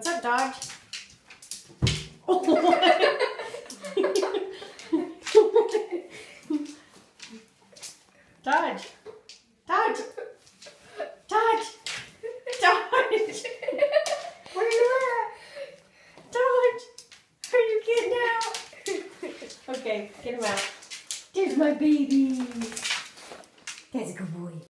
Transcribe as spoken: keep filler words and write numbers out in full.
What's up, Dodge? Dodge. Dodge. Dodge. Dodge. Where you at? Dodge. Are you getting out? Okay, get him out. There's my baby. That's a good boy.